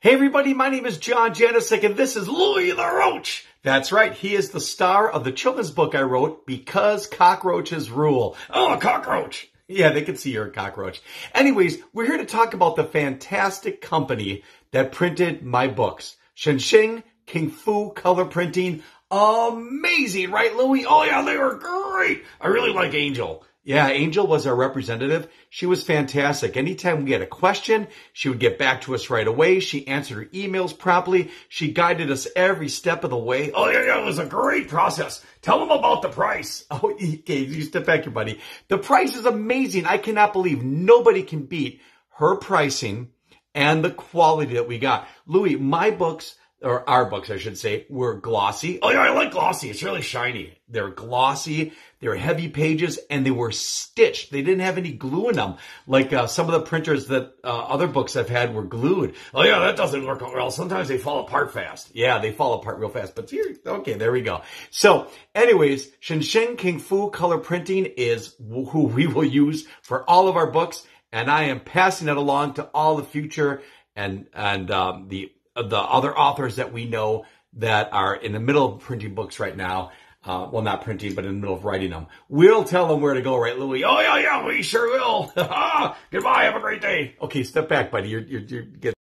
Hey everybody, my name is John Janicek and this is Louie the Roach. That's right, he is the star of the children's book I wrote, Because Cockroaches Rule. Oh, a cockroach! Yeah, they can see you're a cockroach. Anyways, we're here to talk about the fantastic company that printed my books. Sheng King Fu Color Printing. Amazing, right, Louie? Oh yeah, they were great. I really like Angel. Yeah, Angel was our representative. She was fantastic. Anytime we had a question, she would get back to us right away. She answered her emails promptly. She guided us every step of the way. Oh, yeah, it was a great process. Tell them about the price. Oh, okay, you step back here, buddy. The price is amazing. I cannot believe nobody can beat her pricing and the quality that we got. Louie, my books, or our books, I should say, were glossy. Oh, yeah, I like glossy. It's really shiny. They're glossy. They were heavy pages, and they were stitched. They didn't have any glue in them, like some of the printers that other books I've had were glued. Oh, yeah, that doesn't work well. Sometimes they fall apart fast. Yeah, they fall apart real fast. But here, okay, there we go. So, anyways, Sheng King Fu Color Printing is who we will use for all of our books, and I am passing it along to all the future and the other authors that we know that are in the middle of printing books right now. Well, not printing, but in the middle of writing them. We'll tell them where to go, right, Louie? Oh, yeah, we sure will. Goodbye. Have a great day. Okay, step back, buddy. You're getting